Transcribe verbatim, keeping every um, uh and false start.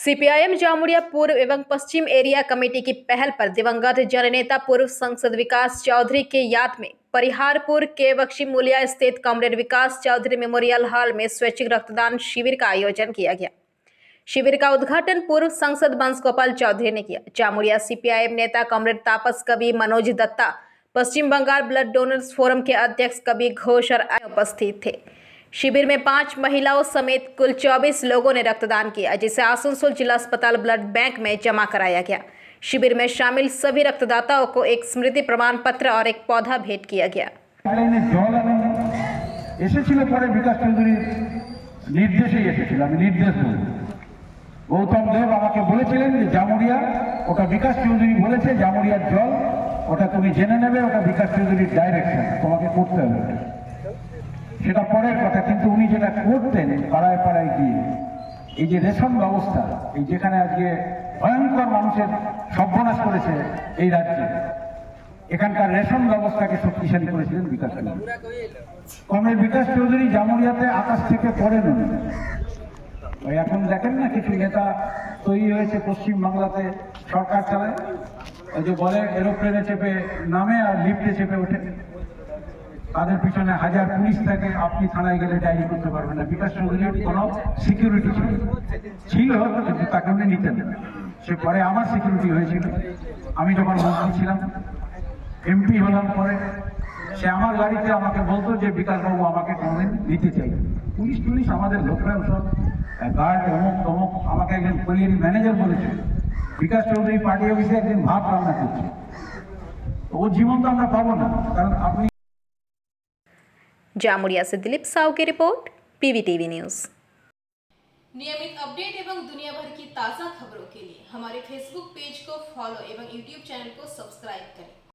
CPIM Jamuria पूर्व एवं पश्चिम area committee की पहल पर दिवंगत जननेता पूर्व सांसद विकास चौधरी के याद में परिहारपुर के बख्शीमूलिया स्थित comrade Vikas Chowdhury memorial hall में स्वैच्छिक रक्तदान शिविर का आयोजन किया गया। शिविर का उद्घाटन पूर्व सांसद वंश गोपाल चौधरी ने किया। जामुड़िया सीपीआईएम नेता comrade Tapas Kavi Manoj Datta, Paschim Bangal blood donors forum के अध्यक्ष कवि घोष और उपस्थित थे। शिविर में पांच महिलाओं समेत कुल चौबीस लोगों ने रक्तदान किया, जिसे आसनसोल जिला अस्पताल ब्लड बैंक में जमा कराया गया। शिविर में शामिल सभी रक्तदाताओं को एक स्मृति प्रमाण पत्र और एक पौधा भेंट किया गया। गौतम देव আমাকে বলেছিলেন যে জামুড়িয়া ওটা বিকাশ চৌধুরী বলেছে জামুড়িয়ার জল ওটা তুমি জেনে নেবে, ওটা বিকাশ চৌধুরীর ডাইরেকশন, তোমাকে করতে হবে। সেটা পরের কথা, কিন্তু উনি যেটা করতেন পাড়ায় পাড়ায় গিয়ে এই যে রেশন ব্যবস্থা, এই যেখানে আজকে ভয়ঙ্কর মানুষের সর্বনাশ করেছে এই রাজ্যে, এখানকার রেশন ব্যবস্থাকে শক্তিশালী করেছিলেন বিকাশ চৌধুরী। কমরেড বিকাশ চৌধুরী জামুড়িয়াতে আকাশ থেকে পড়েন। এখন দেখেন না কিছু নেতা তৈরি হয়েছে পশ্চিম বাংলাতে, সরকার চালায়, ওই যে বলে এরোপ্লেনে চেপে নামে আর লিফটে চেপে ওঠে, তাদের পিছনে হাজার পুলিশ থাকে, আপনি থানায় গেলে ডায়েরি করতে পারবেন না। বিকাশ চৌধুরীর কোনো সিকিউরিটি ছিল ছিল কিন্তু তাকে উনি নিতেন। সে পরে আমার সিকিউরিটি হয়েছিল, আমি যখন মন্ত্রী ছিলাম, এমপি হলাম পরে, সে আমার গাড়িতে আমাকে বলতো যে বিকাশবাবু আমাকে কোনোদিন নিতে চাই। পুলিশ টুলিশ আমাদের লোকরাও সব গার্ড অমুক তমুক, আমাকে একজন কলিয়ারি ম্যানেজার বলেছে বিকাশ চৌধুরী পার্টি অফিসে একদিন ভাত রান্না করছে, ও জীবন তো আমরা পাবো না। কারণ আপনি जामुड़िया से दिलीप साहू की रिपोर्ट, पीवी टीवी न्यूज़। नियमित अपडेट एवं दुनिया भर की ताज़ा खबरों के लिए हमारे फेसबुक पेज को फॉलो एवं यूट्यूब चैनल को सब्सक्राइब करें।